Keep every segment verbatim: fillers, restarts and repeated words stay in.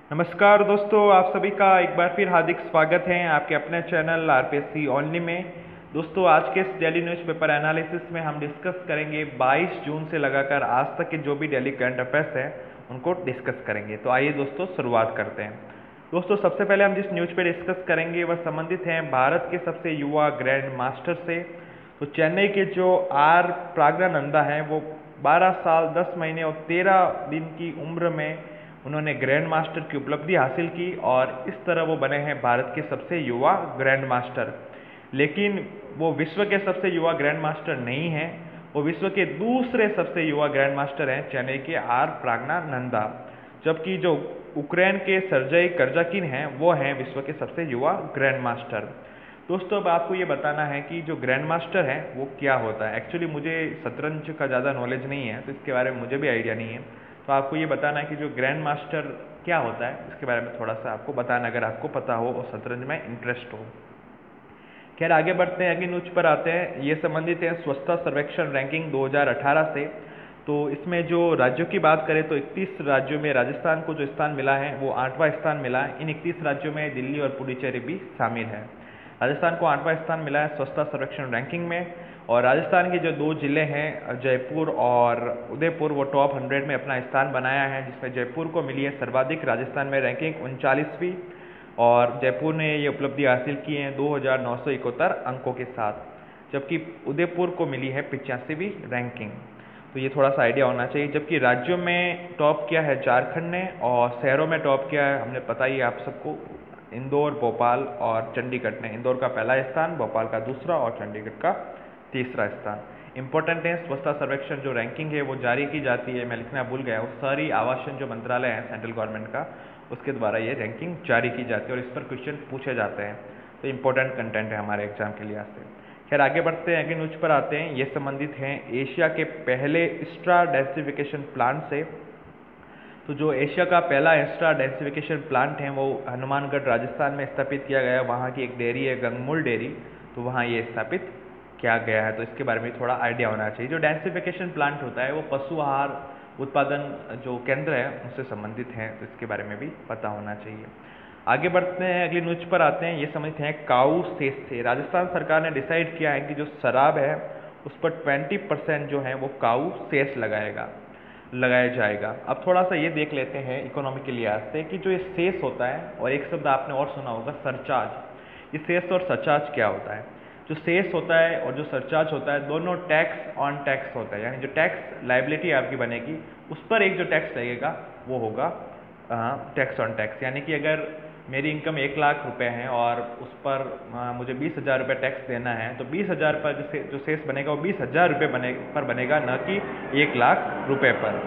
नमस्कार दोस्तों, आप सभी का एक बार फिर हार्दिक स्वागत है आपके अपने चैनल आरपीएससी ओनली में। दोस्तों, आज के इस डेली न्यूज़पेपर एनालिसिस में हम डिस्कस करेंगे बाईस जून से लगाकर आज तक के जो भी डेली करंट अफेयर्स हैं उनको डिस्कस करेंगे। तो आइए दोस्तों शुरुआत करते हैं। दोस्तों, सबसे पहले हम जिस न्यूज़ पे डिस्कस करेंगे वह संबंधित हैं भारत के सबसे युवा ग्रैंड मास्टर से। तो चेन्नई के जो आर प्राज्ञानंदा हैं वो बारह साल दस महीने और तेरह दिन की उम्र में उन्होंने ग्रैंड मास्टर की उपलब्धि हासिल की और इस तरह वो बने हैं भारत के सबसे युवा ग्रैंड मास्टर। लेकिन वो विश्व के सबसे युवा ग्रैंड मास्टर नहीं हैं, वो विश्व के दूसरे सबसे युवा ग्रैंड मास्टर हैं चेन्नई के आर प्राज्ञानंदा। जबकि जो यूक्रेन के सर्जेई कर्जाकिन हैं वो हैं विश्व के सबसे युवा ग्रैंड मास्टर। दोस्तों, अब आपको ये बताना है कि जो ग्रैंड मास्टर है वो क्या होता है। एक्चुअली मुझे शतरंज का ज़्यादा नॉलेज नहीं है तो इसके बारे में मुझे भी आइडिया नहीं है। तो आपको ये बताना है कि जो ग्रैंड मास्टर क्या होता है इसके बारे में थोड़ा सा आपको बताना, अगर आपको पता हो और शतरंज में इंटरेस्ट हो। खैर, आगे बढ़ते हैं, अगली न्यूज पर आते हैं। ये संबंधित है स्वच्छता सर्वेक्षण रैंकिंग दो हज़ार अठारह से। तो इसमें जो राज्यों की बात करें तो इकतीस राज्यों में राजस्थान को जो स्थान मिला है वो आठवां स्थान मिला है। इन इकतीस राज्यों में दिल्ली और पुडुचेरी भी शामिल है। राजस्थान को आठवां स्थान मिला है स्वच्छता सर्वेक्षण रैंकिंग में। और राजस्थान के जो दो जिले हैं जयपुर और उदयपुर वो टॉप हंड्रेड में अपना स्थान बनाया है, जिसमें जयपुर को मिली है सर्वाधिक राजस्थान में रैंकिंग उनचालीसवीं और जयपुर ने ये उपलब्धि हासिल की है दो हज़ार नौ सौ इकहत्तर अंकों के साथ, जबकि उदयपुर को मिली है पिचासीवीं रैंकिंग। तो ये थोड़ा सा आइडिया होना चाहिए। जबकि राज्यों में टॉप किया है झारखंड ने और शहरों में टॉप किया है, हमने पता ही आप सबको, इंदौर, भोपाल और चंडीगढ़ ने। इंदौर का पहला स्थान, भोपाल का दूसरा और चंडीगढ़ का तीसरा स्थान। इंपॉर्टेंट है, स्वच्छता सर्वेक्षण जो रैंकिंग है वो जारी की जाती है, मैं लिखना भूल गया, वो सारी आवासन जो मंत्रालय है सेंट्रल गवर्नमेंट का उसके द्वारा ये रैंकिंग जारी की जाती है और इस पर क्वेश्चन पूछे जाते हैं। तो इंपॉर्टेंट कंटेंट है हमारे एग्जाम के लिहाज से। खैर, आगे बढ़ते हैं, अगली न्यूज पर आते हैं। ये संबंधित हैं एशिया के पहले एक्स्ट्रा डेंसिफिकेशन प्लांट से। तो जो एशिया का पहला एक्स्ट्रा डेंसिफिकेशन प्लांट है वो हनुमानगढ़ राजस्थान में स्थापित किया गया है। वहाँ की एक डेयरी है गंगमूल डेयरी, तो वहाँ ये स्थापित किया गया है। तो इसके बारे में थोड़ा आइडिया होना चाहिए। जो डेंसिफिकेशन प्लांट होता है वो पशु आहार उत्पादन जो केंद्र है उनसे संबंधित है, तो इसके बारे में भी पता होना चाहिए। आगे बढ़ते हैं, अगली न्यूज पर आते हैं। ये समझते हैं काऊ सेस से। राजस्थान सरकार ने डिसाइड किया है कि जो शराब है उस पर ट्वेंटी परसेंट जो है वो काऊ सेस लगाएगा लगाया जाएगा। अब थोड़ा सा ये देख लेते हैं इकोनॉमी के लिहाज से कि जो ये सेस होता है, और एक शब्द आपने और सुना होगा सरचार्ज। ये सेस और सरचार्ज क्या होता है? जो सेस होता है और जो सरचार्ज होता है दोनों टैक्स ऑन टैक्स होता है, यानी जो टैक्स लाइबिलिटी आपकी बनेगी उस पर एक जो टैक्स लगेगा वो होगा टैक्स ऑन टैक्स। यानी कि अगर मेरी इनकम एक लाख रुपए है और उस पर आ, मुझे बीस हज़ार रुपये टैक्स देना है, तो बीस हज़ार पर जो, से, जो सेस बनेगा वो बीस हज़ार रुपये बने पर बनेगा, न कि एक लाख रुपए पर।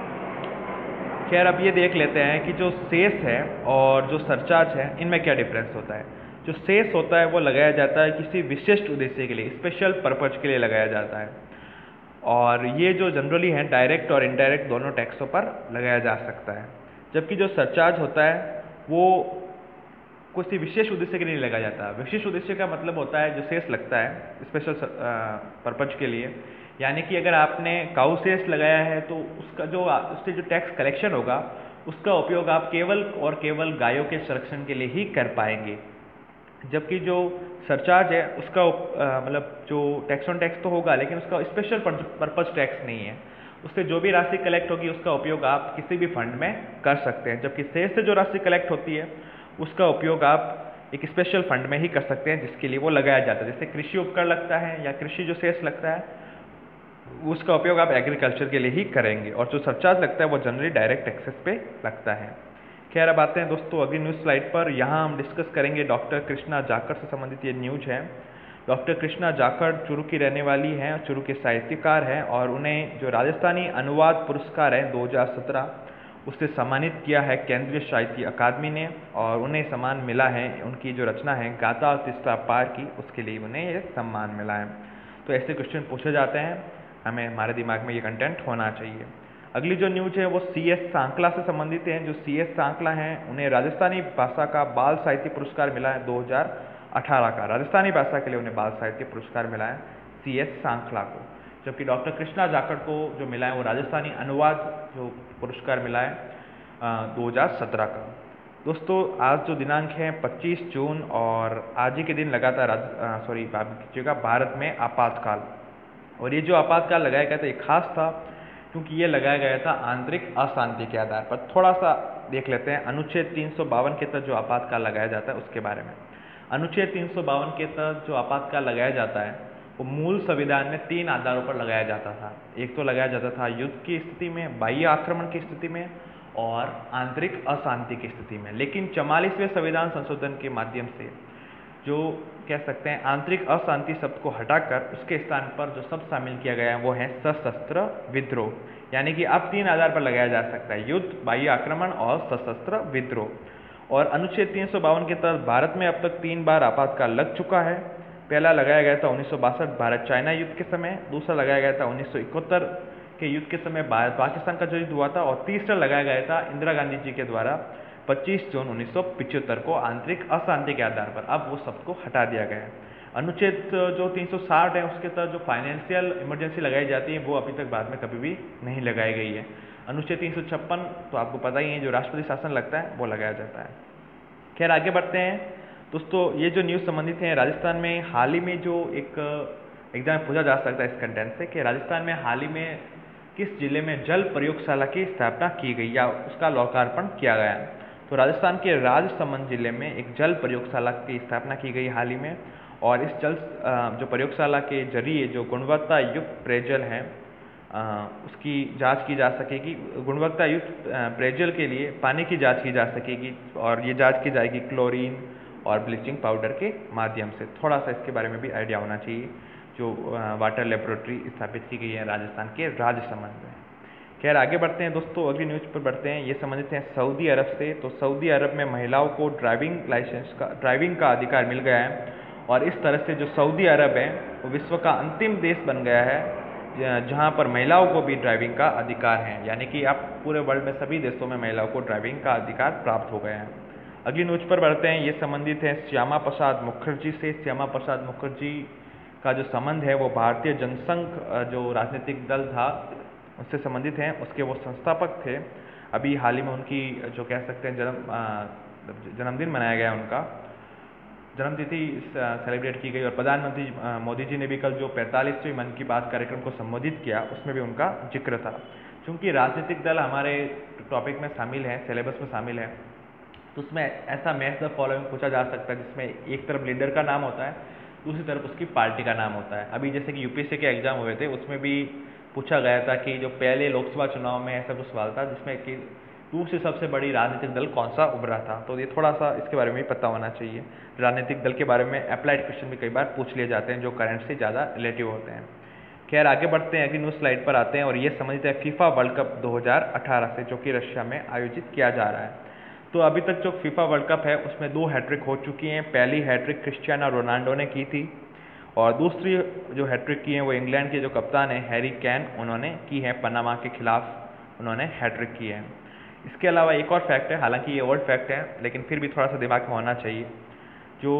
खैर, अब ये देख लेते हैं कि जो सेस है और जो सरचार्ज है इनमें क्या डिफरेंस होता है। जो सेस होता है वो लगाया जाता है किसी विशिष्ट उद्देश्य के लिए, स्पेशल पर्पज के लिए लगाया जाता है, और ये जो जनरली है डायरेक्ट और इनडायरेक्ट दोनों टैक्सों पर लगाया जा सकता है। जबकि जो सरचार्ज होता है वो किसी विशेष उद्देश्य के लिए लगाया जाता है। विशेष उद्देश्य का मतलब होता है जो सेस लगता है स्पेशल पर्पज के लिए, यानी कि अगर आपने काऊ सेस लगाया है तो उसका जो उससे जो टैक्स कलेक्शन होगा उसका उपयोग आप केवल और केवल गायों के संरक्षण के लिए ही कर पाएंगे। जबकि जो सरचार्ज है उसका मतलब जो टैक्स ऑन टैक्स तो होगा लेकिन उसका स्पेशल पर्पज टैक्स नहीं है। उससे जो भी राशि कलेक्ट होगी उसका उपयोग आप किसी भी फंड में कर सकते हैं। जबकि सेस से जो राशि कलेक्ट होती है उसका उपयोग आप एक स्पेशल फंड में ही कर सकते हैं जिसके लिए वो लगाया जाता है। जैसे कृषि उपकरण लगता है या कृषि जो सेस लगता है उसका उपयोग आप एग्रीकल्चर के लिए ही करेंगे, और जो सरचार्ज लगता है वो जनरली डायरेक्ट टैक्सेस पे लगता है। खैर, अब आते हैं दोस्तों अगली न्यूज़ स्लाइड पर। यहाँ हम डिस्कस करेंगे डॉक्टर कृष्णा जाखड़ से संबंधित ये न्यूज है। डॉक्टर कृष्णा जाखड़ चुरू की रहने वाली हैं, चुरू के साहित्यकार हैं, और उन्हें जो राजस्थानी अनुवाद पुरस्कार है दो हज़ार सत्रह उससे सम्मानित किया है केंद्रीय साहित्य अकादमी ने, और उन्हें सम्मान मिला है उनकी जो रचना है गाथा तिस्ता पार की, उसके लिए उन्हें ये सम्मान मिला है। तो ऐसे क्वेश्चन पूछे जाते हैं, हमें हमारे दिमाग में ये कंटेंट होना चाहिए। अगली जो न्यूज है वो सी एस सांकला से संबंधित है। जो सी एस सांकला हैं उन्हें राजस्थानी भाषा का बाल साहित्य पुरस्कार मिला है दो हज़ार अठारह का। राजस्थानी भाषा के लिए उन्हें बाल साहित्य पुरस्कार मिला है सी एस सांकला को। जबकि डॉक्टर कृष्णा जाखड़ को जो मिला है वो राजस्थानी अनुवाद जो पुरस्कार मिला है दो हज़ार सत्रह का। दोस्तों आज जो दिनांक है पच्चीस जून और आज ही के दिन लगातार सॉरी माफ कीजिएगा भारत में आपातकाल। और ये जो आपातकाल लगाया गया था ये खास था क्योंकि ये लगाया गया था आंतरिक अशांति के आधार पर। थोड़ा सा देख लेते हैं अनुच्छेद तीन सौ बावन के तहत जो आपातकाल लगाया जाता है उसके बारे में। अनुच्छेद तीन सौ बावन के तहत जो आपातकाल लगाया जाता है वो मूल संविधान में तीन आधारों पर लगाया जाता था। एक तो लगाया जाता था युद्ध की स्थिति में, बाह्य आक्रमण की स्थिति में और आंतरिक अशांति की स्थिति में। लेकिन चवालीसवें संविधान संशोधन के माध्यम से जो कह सकते हैं आंतरिक अशांति शब्द को हटाकर उसके स्थान पर जो शब्द शामिल किया गया है वो है सशस्त्र विद्रोह। यानी कि अब तीन आधार पर लगाया जा सकता है, युद्ध, बाह्य आक्रमण और सशस्त्र विद्रोह। और अनुच्छेद तीन सौ बावन के तहत भारत में अब तक तीन बार आपातकाल लग चुका है। पहला लगाया गया था उन्नीस सौ बासठ भारत चाइना युद्ध के समय, दूसरा लगाया गया था उन्नीस सौ इकहत्तर के युद्ध के समय भारत पाकिस्तान का जो युद्ध हुआ था, और तीसरा लगाया गया था इंदिरा गांधी जी के द्वारा पच्चीस जून उन्नीस सौ पिचहत्तर को आंतरिक अशांति के आधार पर। अब वो शब्द को हटा दिया गया है। अनुच्छेद जो तीन सौ साठ है उसके तहत जो फाइनेंशियल इमरजेंसी लगाई जाती है वो अभी तक भारत में कभी भी नहीं लगाई गई है। अनुच्छेद तीन सौ छप्पन तो आपको पता ही है जो राष्ट्रपति शासन लगता है वो लगाया जाता है। खैर आगे बढ़ते हैं दोस्तों, ये जो न्यूज़ संबंधित है राजस्थान में हाल ही में जो एक एग्जाम पूछा जा सकता है इस कंटेंट से कि राजस्थान में हाल ही में किस जिले में जल प्रयोगशाला की स्थापना की गई या उसका लोकार्पण किया गया। तो राजस्थान के राजसमंद जिले में एक जल प्रयोगशाला की स्थापना की गई हाल ही में, और इस जल जो प्रयोगशाला के जरिए जो गुणवत्ता युक्त पेयजल है उसकी जांच की जा सकेगी। गुणवत्ता युक्त पेयजल के लिए पानी की जांच की जा सकेगी और ये जांच की जाएगी क्लोरीन और ब्लीचिंग पाउडर के माध्यम से। थोड़ा सा इसके बारे में भी आइडिया होना चाहिए। जो वाटर लेबोरेटरी स्थापित की गई है राजस्थान के राजसमंद में। खैर आगे बढ़ते हैं दोस्तों, अगली न्यूज़ पर बढ़ते हैं। ये संबंधित हैं सऊदी अरब से। तो सऊदी अरब में महिलाओं को ड्राइविंग लाइसेंस का ड्राइविंग का अधिकार मिल गया है, और इस तरह से जो सऊदी अरब है वो विश्व का अंतिम देश बन गया है जहां पर महिलाओं को भी ड्राइविंग का अधिकार है। यानी कि अब पूरे वर्ल्ड में सभी देशों में महिलाओं को ड्राइविंग का अधिकार प्राप्त हो गया है। अगली न्यूज़ पर बढ़ते हैं। ये संबंधित है श्यामा प्रसाद मुखर्जी से। श्यामा प्रसाद मुखर्जी का जो संबंध है वो भारतीय जनसंघ जो राजनीतिक दल था उससे संबंधित हैं। उसके वो संस्थापक थे। अभी हाल ही में उनकी जो कह सकते हैं जन्म जन्मदिन मनाया गया, उनका जन्मतिथि सेलिब्रेट की गई, और प्रधानमंत्री मोदी जी ने भी कल जो पैंतालीसवीं मन की बात कार्यक्रम को संबोधित किया उसमें भी उनका जिक्र था। क्योंकि राजनीतिक दल हमारे टॉपिक में शामिल है, सिलेबस में शामिल है, तो उसमें ऐसा मैच द फॉलोइंग पूछा जा सकता है जिसमें एक तरफ लीडर का नाम होता है, दूसरी तरफ उसकी पार्टी का नाम होता है। अभी जैसे कि यूपीएससी के एग्जाम हुए थे उसमें भी पूछा गया था कि जो पहले लोकसभा चुनाव में ऐसा कुछ सवाल था जिसमें कि दूसरी सबसे बड़ी राजनीतिक दल कौन सा उभरा था। तो ये थोड़ा सा इसके बारे में भी पता होना चाहिए। राजनीतिक दल के बारे में अप्लाइड क्वेश्चन भी कई बार पूछ लिए जाते हैं जो करंट से ज़्यादा रिलेटिव होते हैं। खैर आगे बढ़ते हैं, अगली न्यूज़ स्लाइड पर आते हैं, और ये समझते हैं फीफा वर्ल्ड कप दो हज़ार अठारह से जो कि रशिया में आयोजित किया जा रहा है। तो अभी तक जो फीफा वर्ल्ड कप है उसमें दो हैट्रिक हो चुकी हैं। पहली हैट्रिक क्रिस्टियानो रोनाल्डो ने की थी, और दूसरी जो हैट्रिक की है वो इंग्लैंड के जो कप्तान हैं हैरी केन उन्होंने की है। पनामा के खिलाफ उन्होंने हैट्रिक की है। इसके अलावा एक और फैक्ट है, हालांकि ये ओल्ड फैक्ट है लेकिन फिर भी थोड़ा सा दिमाग में होना चाहिए। जो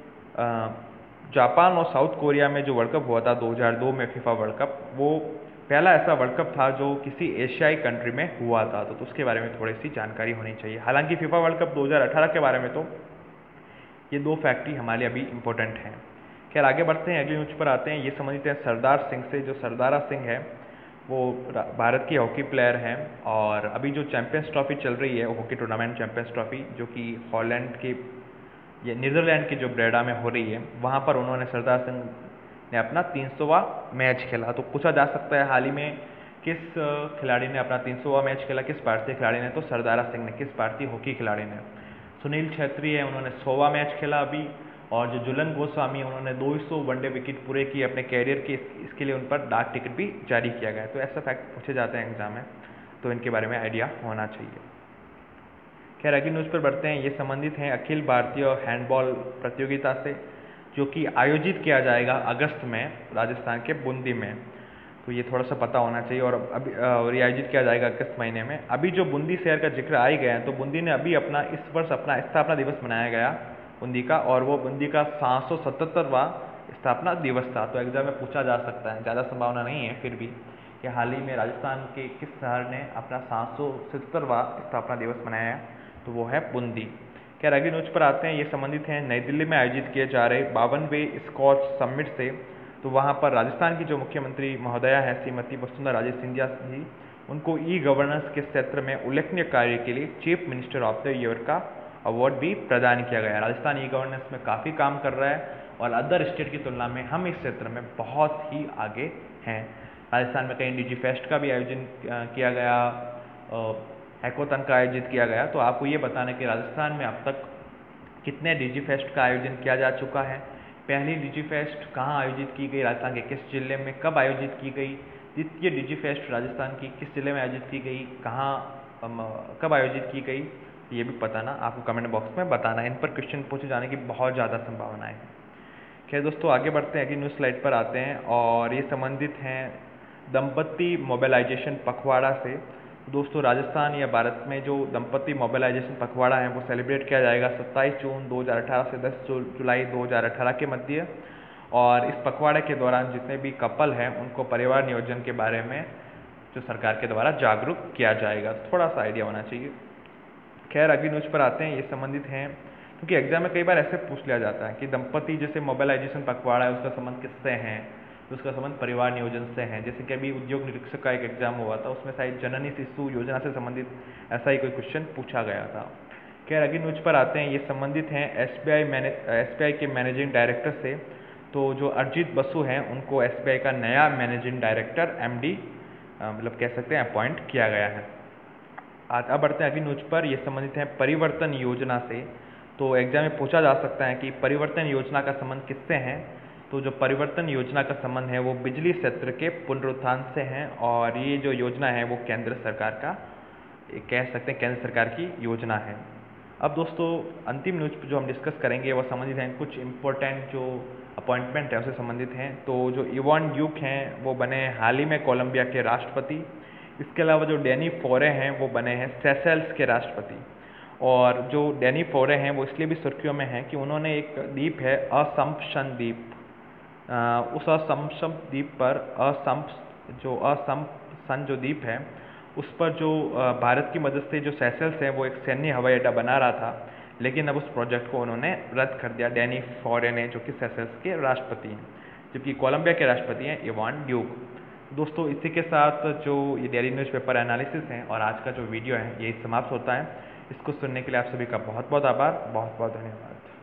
जापान और साउथ कोरिया में जो वर्ल्ड कप हुआ था दो हज़ार दो में फीफा वर्ल्ड कप, वो पहला ऐसा वर्ल्ड कप था जो किसी एशियाई कंट्री में हुआ था। तो, तो उसके बारे में थोड़ी सी जानकारी होनी चाहिए। हालांकि फीफा वर्ल्ड कप दो हज़ार अठारह के बारे में तो ये दो फैक्ट ही हमारे लिए अभी इंपॉर्टेंट हैं। खैर आगे बढ़ते हैं, अगली न्यूज़ पर आते हैं। ये समझते हैं सरदार सिंह से। जो सरदारा सिंह है वो भारत की हॉकी प्लेयर हैं, और अभी जो चैंपियंस ट्रॉफी चल रही है हॉकी टूर्नामेंट चैंपियंस ट्रॉफी जो कि हॉलैंड के ये नीदरलैंड के जो ब्रेडा में हो रही है, वहाँ पर उन्होंने सरदार सिंह ने अपना तीन सौवां मैच खेला। तो पूछा जा सकता है हाल ही में किस खिलाड़ी ने अपना तीन सौवां मैच खेला, किस भारतीय खिलाड़ी ने। तो सरदारा सिंह ने। किस भारतीय हॉकी खिलाड़ी ने? सुनील छेत्री है, उन्होंने सौवां मैच खेला अभी, और जो जुलन गोस्वामी उन्होंने दो सौ वनडे विकेट पूरे किए अपने कैरियर के। इसके लिए उन पर डाक टिकट भी जारी किया गया। तो ऐसा फैक्ट पूछे जाते हैं एग्जाम में, तो इनके बारे में आइडिया होना चाहिए। खैर अगली न्यूज़ पर बढ़ते हैं। ये संबंधित हैं अखिल भारतीय हैंडबॉल प्रतियोगिता से जो कि आयोजित किया जाएगा अगस्त में राजस्थान के बूंदी में। तो ये थोड़ा सा पता होना चाहिए। और अभी और ये आयोजित किया जाएगा अगस्त महीने में। अभी जो बूंदी शहर का जिक्र आ ही गया है, तो बूंदी ने अभी अपना इस वर्ष अपना स्थापना दिवस मनाया गया बूंदी का, और वो बूंदी का सात सौ सतहत्तरवां स्थापना दिवस था। तो एग्जाम में पूछा जा सकता है, ज़्यादा संभावना नहीं है फिर भी, कि हाल ही में राजस्थान के किस शहर ने अपना सात सौ सतहत्तरवां स्थापना दिवस मनाया है। तो वो है बूंदी। खैर अगली न्यूज पर आते हैं, ये संबंधित हैं नई दिल्ली में आयोजित किए जा रहे बावनवे स्कॉच समिट से। तो वहाँ पर राजस्थान की जो मुख्यमंत्री महोदया है श्रीमती वसुंधरा राजे सिंधिया जी, उनको ई गवर्नेंस के क्षेत्र में उल्लेखनीय कार्य के लिए chief minister of the year का अवार्ड भी प्रदान किया गया है। राजस्थान ई गवर्नेंस में काफ़ी काम कर रहा है और अदर स्टेट की तुलना में हम इस क्षेत्र में बहुत ही आगे हैं। राजस्थान में कहीं डिजी फेस्ट का भी आयोजन किया गया, हैकोथन का आयोजित किया गया। तो आपको ये बताना है कि राजस्थान में अब तक कितने डिजी फेस्ट का आयोजन किया जा चुका है, पहली डिजी फेस्ट कहाँ आयोजित की गई, राजस्थान के किस जिले में कब आयोजित की गई, द्वितीय डिजी फेस्ट राजस्थान की किस जिले में आयोजित की गई, कहाँ कब आयोजित की गई, ये भी बताना, आपको कमेंट बॉक्स में बताना। इन पर क्वेश्चन पूछे जाने की बहुत ज़्यादा संभावनाएं हैं। खैर दोस्तों आगे बढ़ते हैं, अगली न्यूज़ स्लाइड पर आते हैं और ये संबंधित हैं दंपत्ति मोबिलाइजेशन पखवाड़ा से। दोस्तों राजस्थान या भारत में जो दंपत्ति मोबिलाइजेशन पखवाड़ा है वो सेलिब्रेट किया जाएगा सत्ताईस जून दो हज़ार अठारह से दस जुलाई दो हज़ार अठारह के मध्य। और इस पखवाड़े के दौरान जितने भी कपल हैं उनको परिवार नियोजन के बारे में जो सरकार के द्वारा जागरूक किया जाएगा, थोड़ा सा आइडिया होना चाहिए। खैर अगली न्यूज़ पर आते हैं, ये संबंधित हैं क्योंकि एग्जाम में कई बार ऐसे पूछ लिया जाता है कि दंपति जैसे मोबिलाइजेशन पखवाड़ा है उसका संबंध किससे है, तो उसका संबंध परिवार नियोजन से है। जैसे कि अभी उद्योग निरीक्षक का एक एग्जाम हुआ था, उसमें शायद जननी शिशु योजना से संबंधित ऐसा ही कोई क्वेश्चन पूछा गया था। खैर अगली न्यूज़ पर आते हैं, ये संबंधित हैं S B I manage S B I के मैनेजिंग डायरेक्टर से। तो जो अरिजीत बसु हैं उनको एस बी आई का नया मैनेजिंग डायरेक्टर एम डी मतलब कह सकते हैं अपॉइंट किया गया है। आज अब बढ़ते हैं अगली न्यूज़ पर, ये संबंधित है परिवर्तन योजना से। तो एग्जाम में पूछा जा सकता है कि परिवर्तन योजना का संबंध किससे है। तो जो परिवर्तन योजना का संबंध है वो बिजली क्षेत्र के पुनरुत्थान से है और ये जो योजना है वो केंद्र सरकार का कह सकते हैं केंद्र सरकार की योजना है। अब दोस्तों अंतिम न्यूज़ जो हम डिस्कस करेंगे वो संबंधित हैं कुछ इम्पोर्टेंट जो अपॉइंटमेंट है उससे संबंधित हैं। तो जो इवान ड्यूक हैं वो बने हाल ही में कोलंबिया के राष्ट्रपति। इसके अलावा जो डैनी फोरे हैं वो बने हैं सेशेल्स के राष्ट्रपति। और जो डैनी फोरे हैं वो इसलिए भी सुर्खियों में हैं कि उन्होंने एक द्वीप है असम्पशन द्वीप, उस असम्पशन द्वीप पर असम्प जो असम्पसन जो द्वीप है उस पर जो भारत की मदद से जो सेशेल्स है वो एक सैन्य हवाई अड्डा बना रहा था, लेकिन अब उस प्रोजेक्ट को उन्होंने रद्द कर दिया डैनी फोरे ने, जो कि सेशेल्स के राष्ट्रपति हैं, जबकि कोलंबिया के राष्ट्रपति हैं इवान ड्यूक। दोस्तों इसी के साथ जो ये डेली न्यूज़पेपर एनालिसिस हैं और आज का जो वीडियो है यही समाप्त होता है। इसको सुनने के लिए आप सभी का बहुत बहुत आभार, बहुत बहुत धन्यवाद।